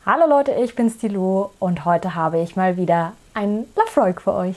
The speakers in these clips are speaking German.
Hallo Leute, ich bin's die Lu und heute habe ich mal wieder einen Lafroig für euch.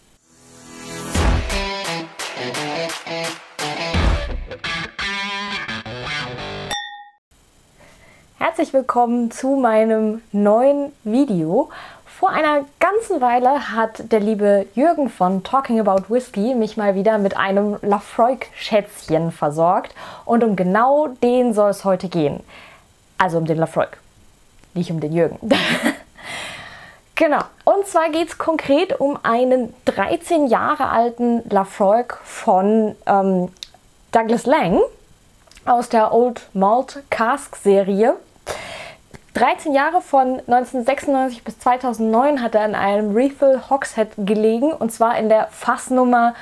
Herzlich willkommen zu meinem neuen Video. Vor einer ganzen Weile hat der liebe Jürgen von Talking About Whiskey mich mal wieder mit einem Lafroig-Schätzchen versorgt und um genau den soll es heute gehen. Also um den Lafroig, nicht um den Jürgen. Genau, und zwar geht es konkret um einen 13 Jahre alten Lafroig von Douglas Laing aus der Old Malt Cask Serie. 13 Jahre von 1996 bis 2009 hat er in einem Refill Hogshead gelegen, und zwar in der Fassnummer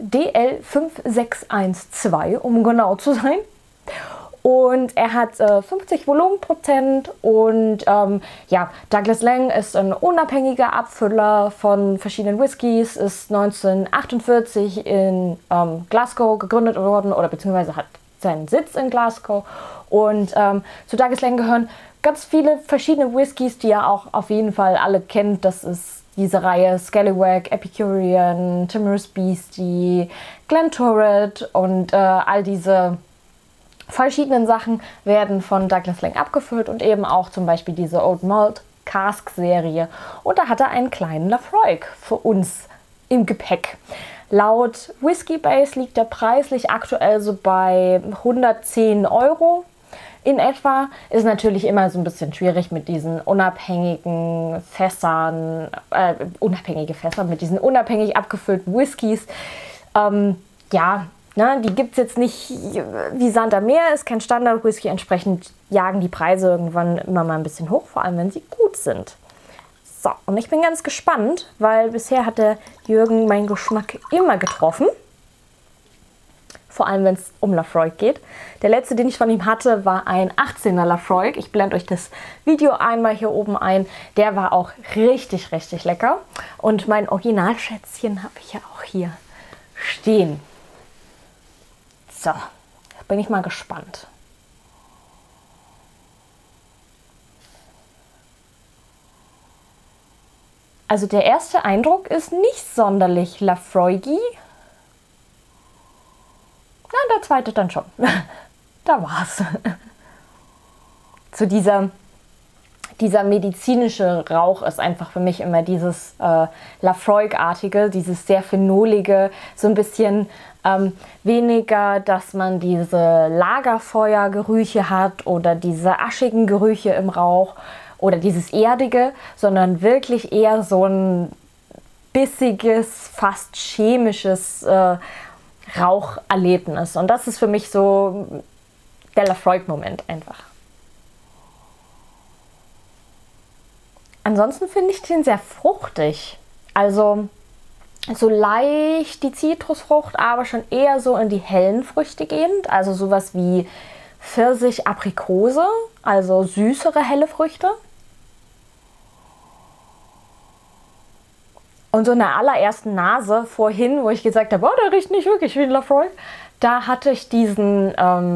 DL5612, um genau zu sein. Und er hat 50 Volumenprozent und ja, Douglas Laing ist ein unabhängiger Abfüller von verschiedenen Whiskys, ist 1948 in Glasgow gegründet worden oder beziehungsweise hat seinen Sitz in Glasgow. Und zu Douglas Laing gehören ganz viele verschiedene Whiskys, die ihr auch auf jeden Fall alle kennt. Das ist diese Reihe Scallywag, Epicurean, Timorous Beastie, Glenturret und all diese verschiedenen Sachen werden von Douglas Laing abgefüllt und eben auch zum Beispiel diese Old Malt Cask Serie. Und da hat er einen kleinen Lafroig für uns im Gepäck. Laut Whisky Base liegt der preislich aktuell so bei 110 Euro in etwa. Ist natürlich immer so ein bisschen schwierig mit diesen unabhängigen Fässern, mit diesen unabhängig abgefüllten Whiskys. Ja, ne, die gibt es jetzt nicht wie Sand am Meer, ist kein Standard-Whisky. Entsprechend jagen die Preise irgendwann immer mal ein bisschen hoch, vor allem wenn sie gut sind. So, und ich bin ganz gespannt, weil bisher hat der Jürgen meinen Geschmack immer getroffen. Vor allem, wenn es um Lafroig geht. Der letzte, den ich von ihm hatte, war ein 18er Lafroig. Ich blende euch das Video einmal hier oben ein. Der war auch richtig, richtig lecker. Und mein Originalschätzchen habe ich ja auch hier stehen. So, bin ich mal gespannt. Also der erste Eindruck ist nicht sonderlich Lafroigi. Ja, der zweite dann schon. Da war's. So dieser medizinische Rauch ist einfach für mich immer dieses Lafroig-artige, dieses sehr phenolige, so ein bisschen weniger, dass man diese Lagerfeuergerüche hat oder diese aschigen Gerüche im Rauch oder dieses erdige, sondern wirklich eher so ein bissiges, fast chemisches Raucherlebnis. Und das ist für mich so der Lafroig-Moment einfach. Ansonsten finde ich den sehr fruchtig. Also so leicht die Zitrusfrucht, aber schon eher so in die hellen Früchte gehend. Also sowas wie Pfirsich, Aprikose, also süßere helle Früchte. Und so in der allerersten Nase vorhin, wo ich gesagt habe, oh, der riecht nicht wirklich wie ein Lafroig, da hatte ich diesen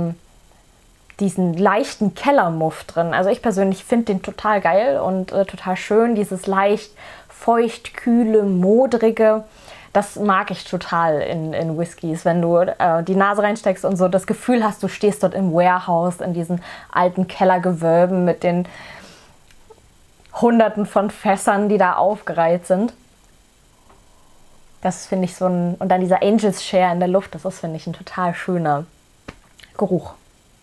leichten Kellermuff drin. Also ich persönlich finde den total geil und total schön. Dieses leicht feucht, kühle, modrige, das mag ich total in Whiskys. Wenn du die Nase reinsteckst und so das Gefühl hast, du stehst dort im Warehouse, in diesen alten Kellergewölben mit den Hunderten von Fässern, die da aufgereiht sind. Das finde ich so ein... Und dann dieser Angel's Share in der Luft, das ist, finde ich, ein total schöner Geruch.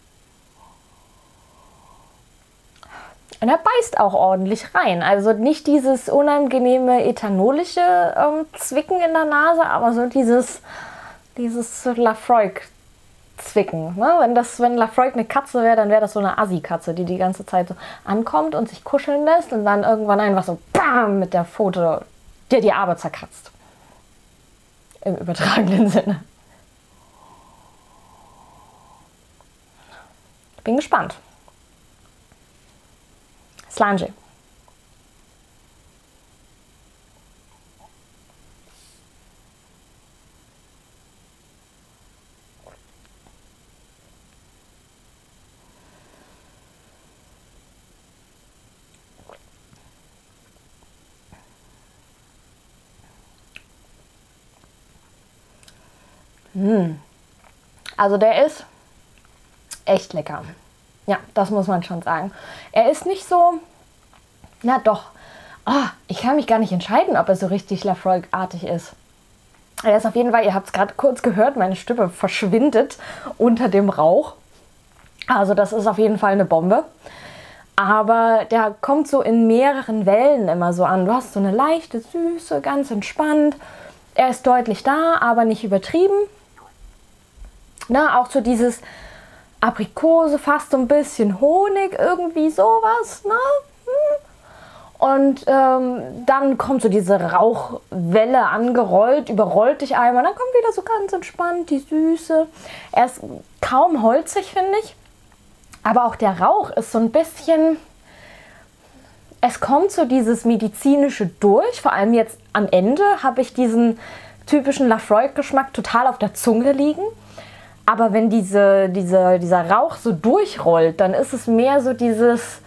Und er beißt auch ordentlich rein. Also nicht dieses unangenehme ethanolische Zwicken in der Nase, aber so dieses Lafroig-Zwicken. Ne? Wenn Lafroig eine Katze wäre, dann wäre das so eine Assi-Katze, die die ganze Zeit so ankommt und sich kuscheln lässt und dann irgendwann einfach so BAM mit der Pfote dir die Arme zerkratzt. Im übertragenen Sinne. Bin gespannt. Slange. Also der ist echt lecker. Ja, das muss man schon sagen. Er ist nicht so, na doch, ich kann mich gar nicht entscheiden, ob er so richtig Lafroig-artig ist. Er ist auf jeden Fall, ihr habt es gerade kurz gehört, meine Stimme verschwindet unter dem Rauch. Also das ist auf jeden Fall eine Bombe. Aber der kommt so in mehreren Wellen immer so an. Du hast so eine leichte Süße, ganz entspannt. Er ist deutlich da, aber nicht übertrieben. Na, auch so dieses Aprikose, fast so ein bisschen Honig, irgendwie sowas. Ne? Und dann kommt so diese Rauchwelle angerollt, überrollt dich einmal. Dann kommt wieder so ganz entspannt die Süße. Er ist kaum holzig, finde ich. Aber auch der Rauch ist so ein bisschen, es kommt so dieses Medizinische durch. Vor allem jetzt am Ende habe ich diesen typischen Lafroig-Geschmack total auf der Zunge liegen. Aber wenn dieser Rauch so durchrollt, dann ist es mehr so dieses,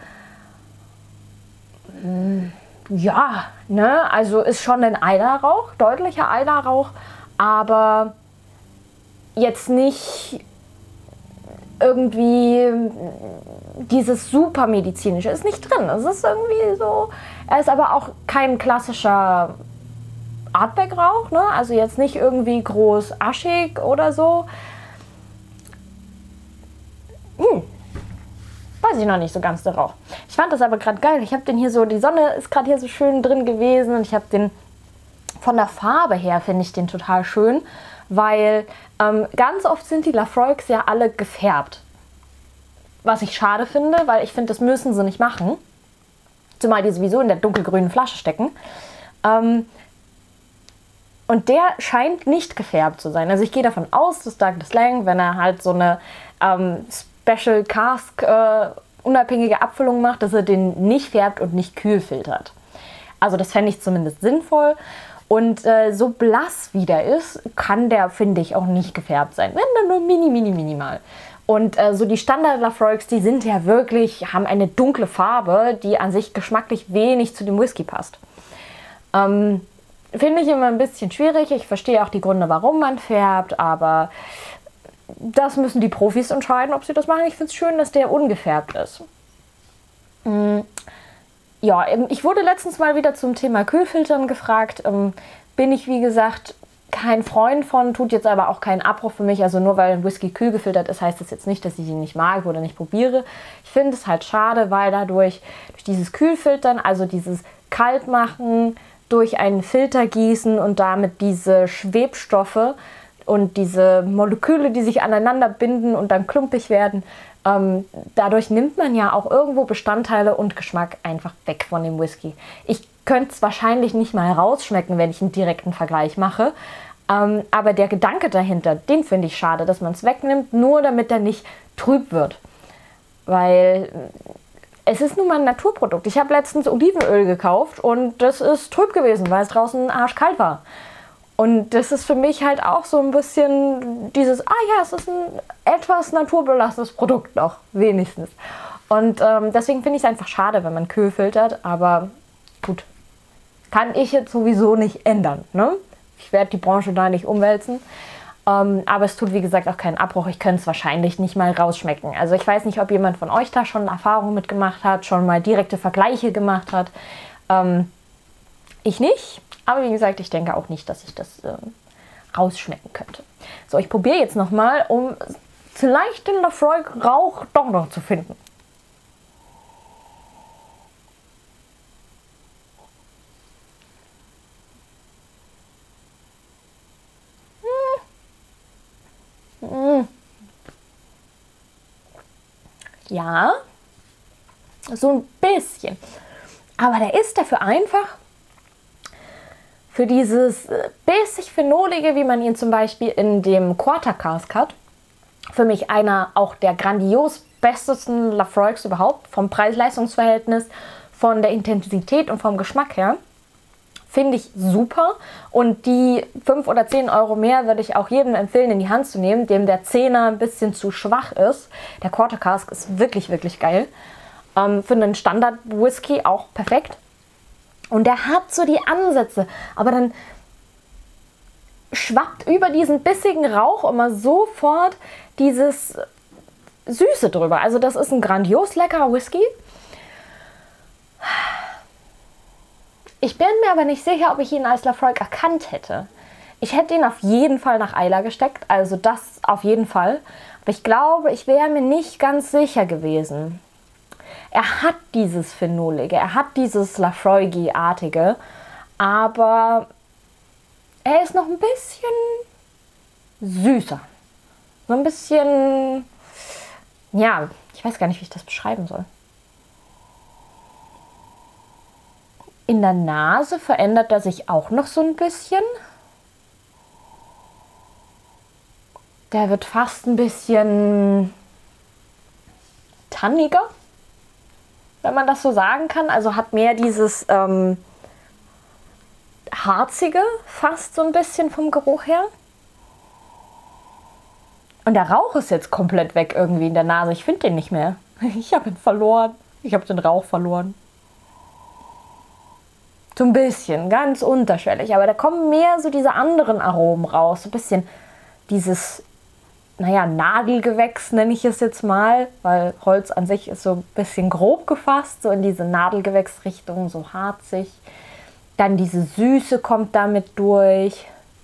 ja, ne, also ist schon ein Eilerrauch, deutlicher Eilerrauch, aber jetzt nicht irgendwie dieses super medizinische ist nicht drin. Es ist irgendwie so, er ist aber auch kein klassischer Artback-Rauch, ne? Also jetzt nicht irgendwie groß aschig oder so. Weiß ich noch nicht so ganz, der Rauch. Ich fand das aber gerade geil. Ich habe den hier so, die Sonne ist gerade hier so schön drin gewesen und ich habe den von der Farbe her, finde ich den total schön, weil ganz oft sind die Lafroigs ja alle gefärbt. Was ich schade finde, weil ich finde, das müssen sie nicht machen. Zumal die sowieso in der dunkelgrünen Flasche stecken. Und der scheint nicht gefärbt zu sein. Also ich gehe davon aus, dass Douglas Lang, wenn er halt so eine Special Cask unabhängige Abfüllung macht, dass er den nicht färbt und nicht kühl filtert. Also das fände ich zumindest sinnvoll. Und so blass wie der ist, kann der, finde ich, auch nicht gefärbt sein. Wenn dann nur minimal. Und so die Standard-Lafroigs, die sind ja wirklich, haben eine dunkle Farbe, die an sich geschmacklich wenig zu dem Whisky passt. Finde ich immer ein bisschen schwierig. Ich verstehe auch die Gründe, warum man färbt, aber das müssen die Profis entscheiden, ob sie das machen. Ich finde es schön, dass der ungefärbt ist. Ja, ich wurde letztens mal wieder zum Thema Kühlfiltern gefragt. Bin ich, wie gesagt, kein Freund von, tut jetzt aber auch keinen Abbruch für mich. Also nur weil ein Whisky kühl gefiltert ist, heißt das jetzt nicht, dass ich ihn nicht mag oder nicht probiere. Ich finde es halt schade, weil dadurch, durch dieses Kühlfiltern, also dieses Kaltmachen, durch einen Filter gießen und damit diese Schwebstoffe und diese Moleküle, die sich aneinander binden und dann klumpig werden, dadurch nimmt man ja auch irgendwo Bestandteile und Geschmack einfach weg von dem Whisky. Ich könnte es wahrscheinlich nicht mal rausschmecken, wenn ich einen direkten Vergleich mache. Aber der Gedanke dahinter, den finde ich schade, dass man es wegnimmt, nur damit er nicht trüb wird. Weil es ist nun mal ein Naturprodukt. Ich habe letztens Olivenöl gekauft und das ist trüb gewesen, weil es draußen arschkalt war. Und das ist für mich halt auch so ein bisschen dieses, ja, es ist ein etwas naturbelassenes Produkt noch, wenigstens. Und deswegen finde ich es einfach schade, wenn man kühl filtert, aber gut, kann ich jetzt sowieso nicht ändern, ne? Ich werde die Branche da nicht umwälzen, aber es tut, wie gesagt, auch keinen Abbruch. Ich könnte es wahrscheinlich nicht mal rausschmecken. Also ich weiß nicht, ob jemand von euch da schon Erfahrungen mitgemacht hat, schon mal direkte Vergleiche gemacht hat. Ich nicht. Aber wie gesagt, ich denke auch nicht, dass ich das rausschmecken könnte. So, ich probiere jetzt nochmal, um vielleicht den Lafroig-Rauch doch noch zu finden. Ja, so ein bisschen. Aber der ist dafür einfach für dieses bissig phenolige, wie man ihn zum Beispiel in dem Quarter Cask hat. Für mich einer auch der grandios bestesten Lafroigs überhaupt, vom Preis-Leistungs-Verhältnis, von der Intensität und vom Geschmack her. Finde ich super. Und die 5 oder 10 Euro mehr würde ich auch jedem empfehlen, in die Hand zu nehmen, dem der 10er ein bisschen zu schwach ist. Der Quarter Cask ist wirklich, wirklich geil. Für einen Standard-Whisky auch perfekt. Und der hat so die Ansätze, aber dann schwappt über diesen bissigen Rauch immer sofort dieses Süße drüber. Also das ist ein grandios leckerer Whisky. Ich bin mir aber nicht sicher, ob ich ihn als Laphroaig erkannt hätte. Ich hätte ihn auf jeden Fall nach Islay gesteckt, also das auf jeden Fall. Aber ich glaube, ich wäre mir nicht ganz sicher gewesen. Er hat dieses Phenolige, er hat dieses Laphroaig-artige, aber er ist noch ein bisschen süßer. So ein bisschen, ja, ich weiß gar nicht, wie ich das beschreiben soll. In der Nase verändert er sich auch noch so ein bisschen. Der wird fast ein bisschen tanniger, wenn man das so sagen kann. Also hat mehr dieses harzige fast so ein bisschen vom Geruch her. Und der Rauch ist jetzt komplett weg irgendwie in der Nase. Ich finde den nicht mehr. Ich habe ihn verloren. Ich habe den Rauch verloren. So ein bisschen, ganz unterschwellig. Aber da kommen mehr so diese anderen Aromen raus. So ein bisschen dieses, naja, Nadelgewächs nenne ich es jetzt mal. Weil Holz an sich ist so ein bisschen grob gefasst. So in diese Nadelgewächsrichtung, so harzig. Dann diese Süße kommt damit durch.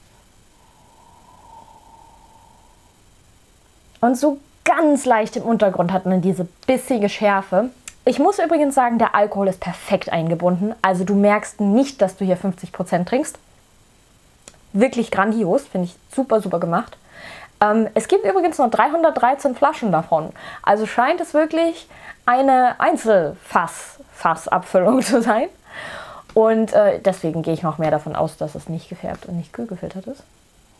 Und so ganz leicht im Untergrund hat man diese bissige Schärfe. Ich muss übrigens sagen, der Alkohol ist perfekt eingebunden. Also du merkst nicht, dass du hier 50% trinkst. Wirklich grandios, finde ich super, super gemacht. Es gibt übrigens noch 313 Flaschen davon. Also scheint es wirklich eine Einzelfassabfüllung zu sein. Und deswegen gehe ich noch mehr davon aus, dass es nicht gefärbt und nicht kühl gefiltert ist.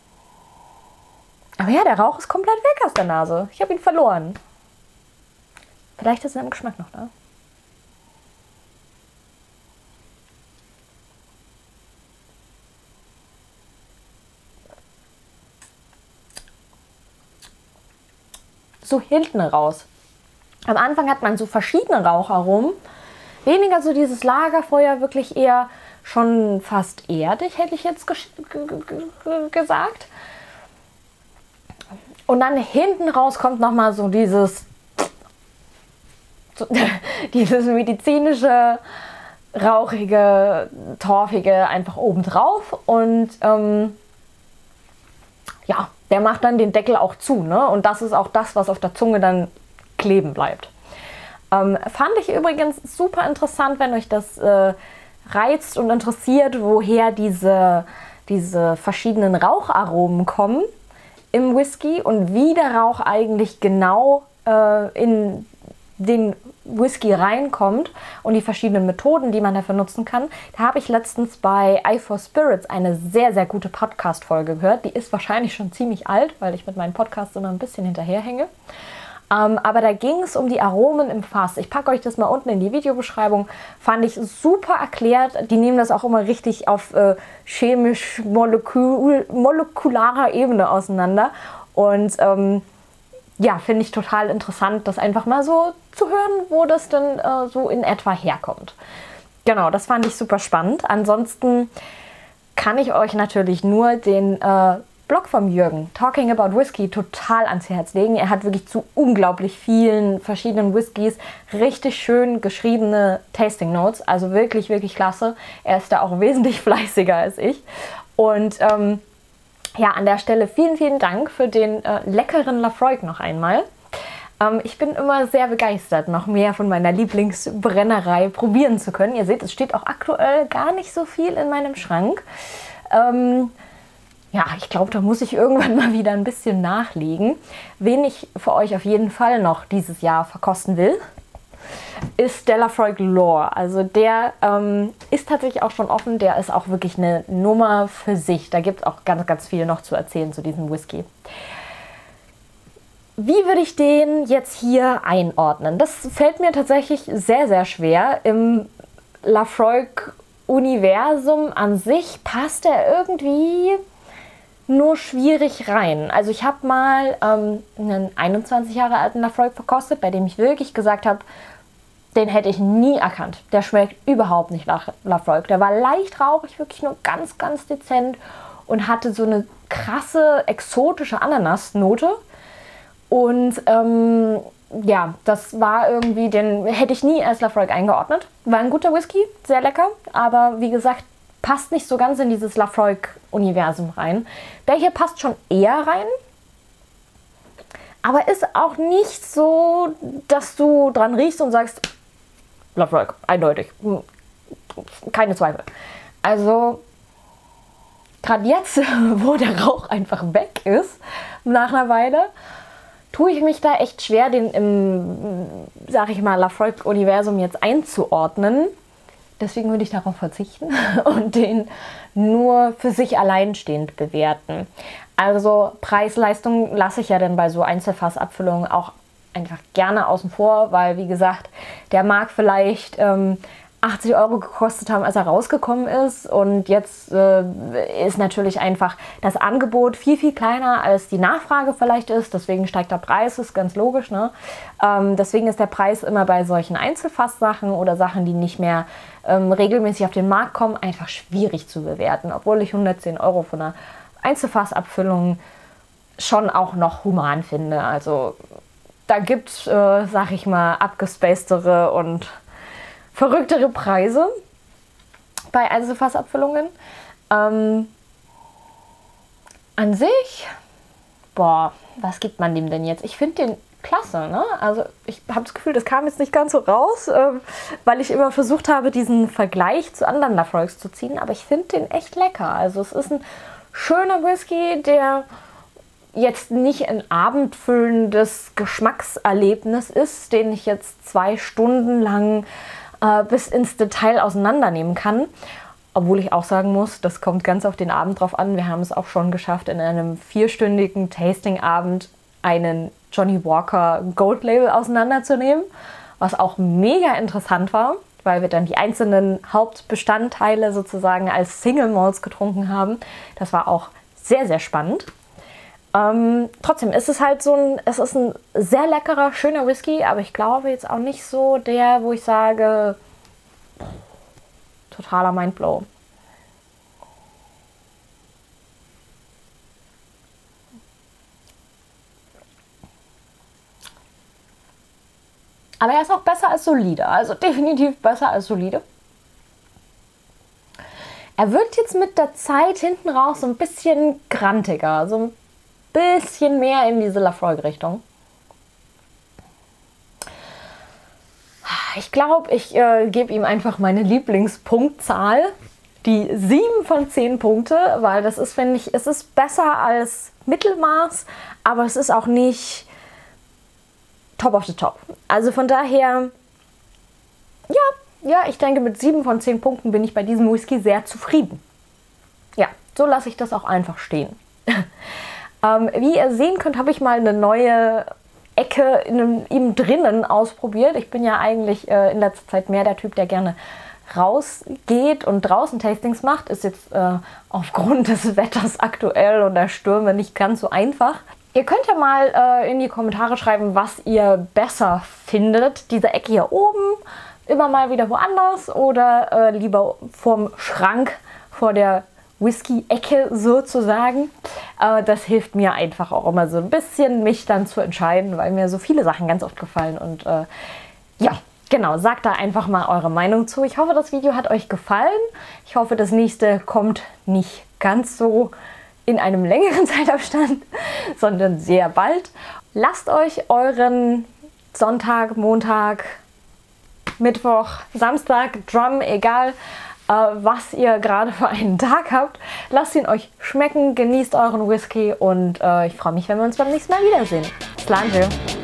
Aber ja, der Rauch ist komplett weg aus der Nase. Ich habe ihn verloren. Vielleicht ist er im Geschmack noch da. So hinten raus. Am Anfang hat man so verschiedene Raucharomen. Weniger so dieses Lagerfeuer, wirklich eher schon fast erdig, hätte ich jetzt gesagt. Und dann hinten raus kommt nochmal so dieses medizinische, rauchige, torfige einfach obendrauf. Und ja, der macht dann den Deckel auch zu. Ne? Und das ist auch das, was auf der Zunge dann kleben bleibt. Fand ich übrigens super interessant, wenn euch das reizt und interessiert, woher diese verschiedenen Raucharomen kommen im Whisky und wie der Rauch eigentlich genau in den Whisky reinkommt und die verschiedenen Methoden, die man dafür nutzen kann. Da habe ich letztens bei i4Spirits eine sehr, sehr gute Podcast-Folge gehört. Die ist wahrscheinlich schon ziemlich alt, weil ich mit meinen Podcasts immer ein bisschen hinterherhänge. Aber da ging es um die Aromen im Fass. Ich packe euch das mal unten in die Videobeschreibung. Fand ich super erklärt. Die nehmen das auch immer richtig auf chemisch-molekularer Ebene auseinander. Und ja, finde ich total interessant, das einfach mal so zu hören, wo das dann so in etwa herkommt. Genau, das fand ich super spannend. Ansonsten kann ich euch natürlich nur den Blog vom Jürgen, Talking About Whisky, total ans Herz legen. Er hat wirklich zu unglaublich vielen verschiedenen Whiskys richtig schön geschriebene Tasting Notes. Also wirklich, wirklich klasse. Er ist da auch wesentlich fleißiger als ich. Und ja, an der Stelle vielen, vielen Dank für den leckeren Laphroaig noch einmal. Ich bin immer sehr begeistert, noch mehr von meiner Lieblingsbrennerei probieren zu können. Ihr seht, es steht auch aktuell gar nicht so viel in meinem Schrank. Ja, ich glaube, da muss ich irgendwann mal wieder ein bisschen nachlegen. Wen ich für euch auf jeden Fall noch dieses Jahr verkosten will, ist der Laphroaig Lore. Also der ist tatsächlich auch schon offen. Der ist auch wirklich eine Nummer für sich. Da gibt es auch ganz, ganz viel noch zu erzählen zu diesem Whisky. Wie würde ich den jetzt hier einordnen? Das fällt mir tatsächlich sehr, sehr schwer. Im Laphroaig-Universum an sich passt er irgendwie nur schwierig rein. Also ich habe mal einen 21 Jahre alten Laphroaig verkostet, bei dem ich wirklich gesagt habe, den hätte ich nie erkannt. Der schmeckt überhaupt nicht nach Laphroaig. Der war leicht rauchig, wirklich nur ganz, ganz dezent und hatte so eine krasse, exotische Ananasnote. Und ja, das war irgendwie, den hätte ich nie als Laphroaig eingeordnet. War ein guter Whisky, sehr lecker, aber wie gesagt, passt nicht so ganz in dieses Laphroaig-Universum rein. Der hier passt schon eher rein, aber ist auch nicht so, dass du dran riechst und sagst, Laphroaig, eindeutig, keine Zweifel. Also, gerade jetzt, wo der Rauch einfach weg ist, nach einer Weile, tue ich mich da echt schwer, den im, sag ich mal, Laphroaig-Universum jetzt einzuordnen. Deswegen würde ich darauf verzichten und den nur für sich alleinstehend bewerten. Also Preis-Leistung lasse ich ja dann bei so Einzelfassabfüllungen auch einfach gerne außen vor, weil wie gesagt, der mag vielleicht 80 € gekostet haben, als er rausgekommen ist. Und jetzt ist natürlich einfach das Angebot viel, viel kleiner, als die Nachfrage vielleicht ist. Deswegen steigt der Preis, ist ganz logisch. Ne? Deswegen ist der Preis immer bei solchen Einzelfasssachen oder Sachen, die nicht mehr regelmäßig auf den Markt kommen, einfach schwierig zu bewerten. Obwohl ich 110 € von einer Einzelfassabfüllung schon auch noch human finde. Also da gibt es, sag ich mal, abgespacedere und verrücktere Preise bei Einzelfassabfüllungen. An sich, boah, was gibt man dem denn jetzt? Ich finde den klasse, ne? Also ich habe das Gefühl, das kam jetzt nicht ganz so raus, weil ich immer versucht habe, diesen Vergleich zu anderen Laphroaigs zu ziehen, aber ich finde den echt lecker. Also es ist ein schöner Whisky, der jetzt nicht ein abendfüllendes Geschmackserlebnis ist, den ich jetzt 2 Stunden lang bis ins Detail auseinandernehmen kann. Obwohl ich auch sagen muss, das kommt ganz auf den Abend drauf an. Wir haben es auch schon geschafft, in einem 4-stündigen Tasting-Abend einen Johnnie Walker Gold Label auseinanderzunehmen, was auch mega interessant war, weil wir dann die einzelnen Hauptbestandteile sozusagen als Single Malts getrunken haben. Das war auch sehr, sehr spannend. Trotzdem ist es halt es ist ein sehr leckerer, schöner Whisky, aber ich glaube jetzt auch nicht so der, wo ich sage, totaler Mindblow. Aber er ist auch besser als solide, also definitiv besser als solide. Er wird jetzt mit der Zeit hinten raus so ein bisschen grantiger, so ein bisschen mehr in diese Laphroaig-Richtung. Ich glaube, ich gebe ihm einfach meine Lieblingspunktzahl, die 7 von 10 Punkte, weil das ist, finde ich, es ist besser als Mittelmaß, aber es ist auch nicht top of the top. Also von daher, ja, ich denke, mit 7 von 10 Punkten bin ich bei diesem Whisky sehr zufrieden. Ja, so lasse ich das auch einfach stehen. Wie ihr sehen könnt, habe ich mal eine neue Ecke in ihm drinnen ausprobiert. Ich bin ja eigentlich in letzter Zeit mehr der Typ, der gerne rausgeht und draußen Tastings macht. Ist jetzt aufgrund des Wetters aktuell und der Stürme nicht ganz so einfach. Ihr könnt ja mal in die Kommentare schreiben, was ihr besser findet. Diese Ecke hier oben, immer mal wieder woanders oder lieber vorm Schrank, vor der Whisky-Ecke sozusagen. Das hilft mir einfach auch immer so ein bisschen, mich dann zu entscheiden, weil mir so viele Sachen ganz oft gefallen. Und ja, genau, sagt da einfach mal eure Meinung zu. Ich hoffe, das Video hat euch gefallen. Ich hoffe, das nächste kommt nicht ganz so in einem längeren Zeitabstand, sondern sehr bald. Lasst euch euren Sonntag, Montag, Mittwoch, Samstag, Drum, egal was ihr gerade für einen Tag habt. Lasst ihn euch schmecken, genießt euren Whisky und ich freue mich, wenn wir uns beim nächsten Mal wiedersehen. Sláinte!